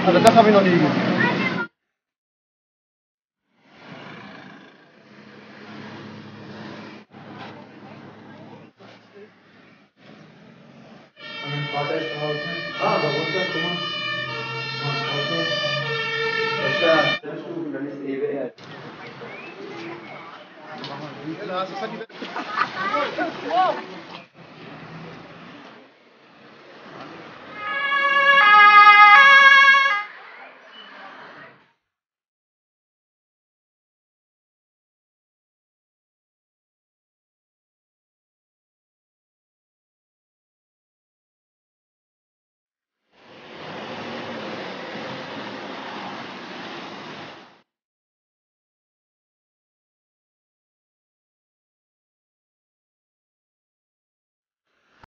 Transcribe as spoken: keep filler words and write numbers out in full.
Also das habe ich noch nie gesehen. Mein Vater ist draußen. Ah, da runter, guck mal. Mein Auto. Das ist ja eine Stufe, dann ist E W R. Machen wir ein Glas.